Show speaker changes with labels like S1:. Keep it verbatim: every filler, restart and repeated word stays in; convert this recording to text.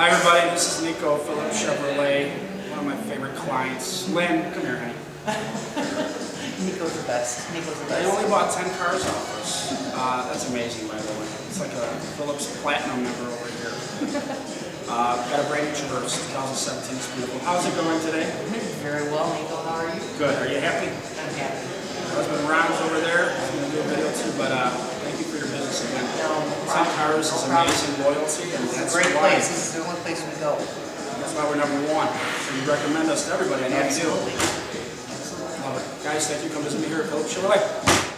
S1: Hi everybody, this is Nico, Phillips Chevrolet, one of my favorite clients. Lynn, come here, honey.
S2: Nico's the best. Nico's the best.
S1: They only bought ten cars off us. Uh, that's amazing, by the way. It's like a Phillips Platinum member over here. Uh, got a brand new Traverse, twenty seventeen. It's beautiful. How's it going today?
S2: Very well, Nico. How are you?
S1: Good. Are you happy?
S2: I'm happy.
S1: My husband Ron's over there. He's going to do a video too, but uh, thank you for your business again.
S2: No,
S1: ten cars is amazing loyalty, and that's
S2: It's a great
S1: why.
S2: place. This is the only place we go.
S1: That's why we're number one. So you recommend us to everybody. I know you do.
S2: Absolutely. Absolutely.
S1: Love it. Guys, thank you. Come visit me here at Phillips Chevrolet.